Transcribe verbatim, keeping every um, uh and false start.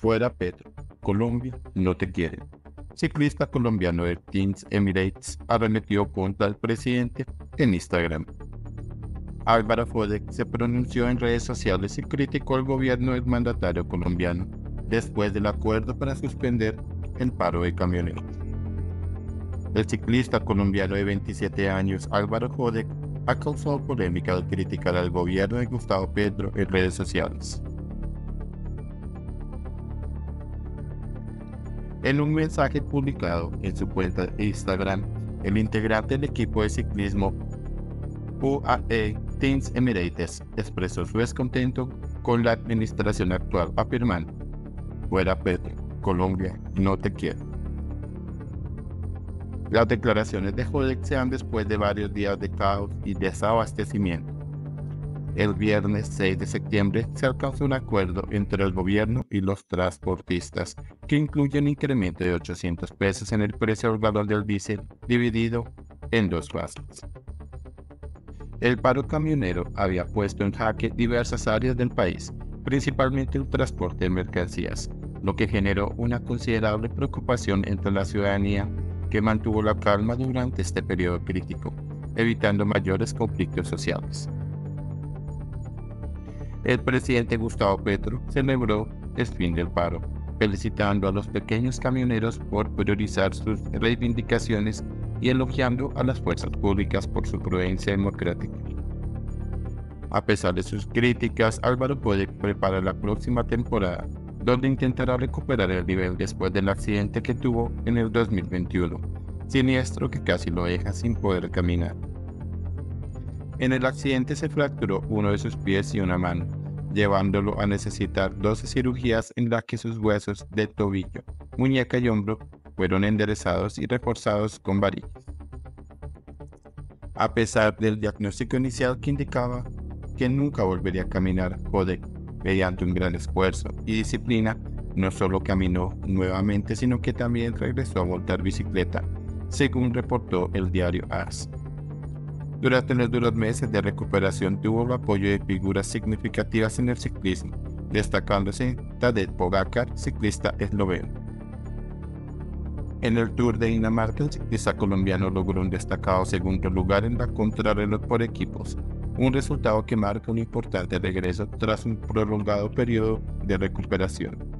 Fuera Petro, Colombia no te quiere. Ciclista colombiano de Team Emirates arremetió contra el presidente en Instagram. Álvaro Fodec se pronunció en redes sociales y criticó al gobierno del mandatario colombiano después del acuerdo para suspender el paro de camioneros. El ciclista colombiano de veintisiete años, Álvaro Fodec, ha causado polémica al criticar al gobierno de Gustavo Petro en redes sociales. En un mensaje publicado en su cuenta de Instagram, el integrante del equipo de ciclismo U A E Team Emirates expresó su descontento con la administración actual, afirmando: "Fuera Petro, Colombia no te quiere". Las declaraciones de Fodec se dan después de varios días de caos y desabastecimiento. El viernes seis de septiembre se alcanzó un acuerdo entre el gobierno y los transportistas que incluye un incremento de ochocientos pesos en el precio del galón del diésel dividido en dos fases. El paro camionero había puesto en jaque diversas áreas del país, principalmente el transporte de mercancías, lo que generó una considerable preocupación entre la ciudadanía, que mantuvo la calma durante este periodo crítico, evitando mayores conflictos sociales. El presidente Gustavo Petro celebró el fin del paro, felicitando a los pequeños camioneros por priorizar sus reivindicaciones y elogiando a las fuerzas públicas por su prudencia democrática. A pesar de sus críticas, Álvaro Fodec prepara la próxima temporada, donde intentará recuperar el nivel después del accidente que tuvo en el dos mil veintiuno, siniestro que casi lo deja sin poder caminar. En el accidente se fracturó uno de sus pies y una mano, llevándolo a necesitar doce cirugías en las que sus huesos de tobillo, muñeca y hombro fueron enderezados y reforzados con varillas. A pesar del diagnóstico inicial que indicaba que nunca volvería a caminar, Fodec, mediante un gran esfuerzo y disciplina, no solo caminó nuevamente, sino que también regresó a montar bicicleta, según reportó el diario A S. Durante los duros meses de recuperación tuvo el apoyo de figuras significativas en el ciclismo, destacándose Tadej Pogačar, ciclista esloveno. En el Tour de Dinamarca, el ciclista colombiano logró un destacado segundo lugar en la contrarreloj por equipos, un resultado que marca un importante regreso tras un prolongado periodo de recuperación.